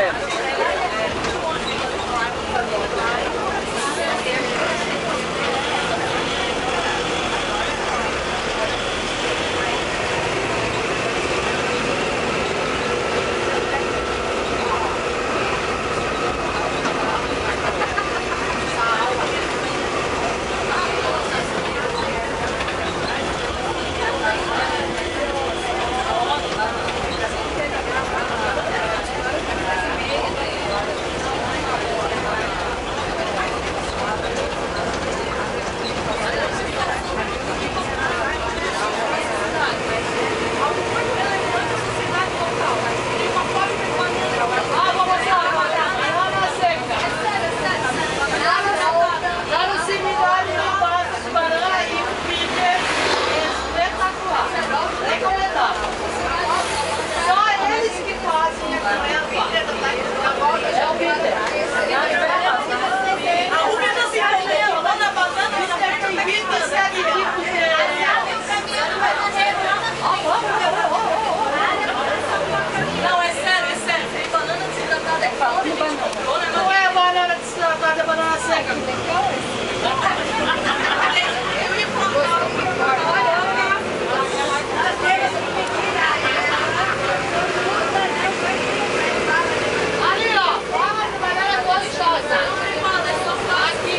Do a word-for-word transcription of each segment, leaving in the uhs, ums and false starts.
Não é banana desidratada, é banana seca. Ali, ó, banana gostosa. Aqui,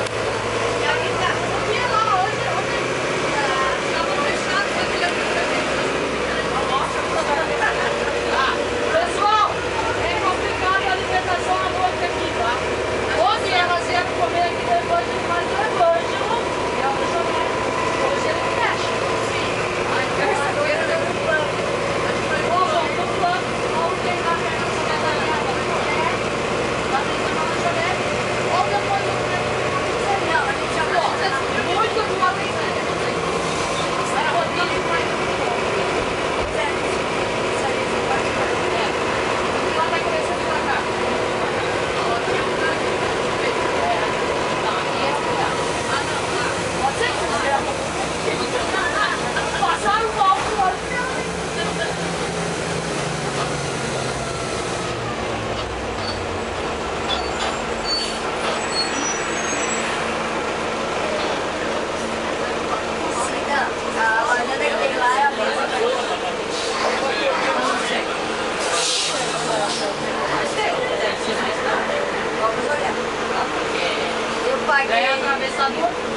pessoal, é complicado a alimentação à noite aqui, tá? Ontem elas iam comer aqui depois de mais um Evângelo, e ela falou, hoje ele fecha. Aí terça-feira deu um plano. Ô, vamos pro plano, vamos treinar pra essa medalha. Vai treinar na lanchonete, ou depois do plano. Não, a gente já volta. Muito boa, hein? Era rodízio, mas muito bom. Ela vai começando pra cá. Pode ser que você passaram o pau pro lado. A banana que tem lá é a mesma. Vamos olhar. Eu paguei. Ganha atravessador.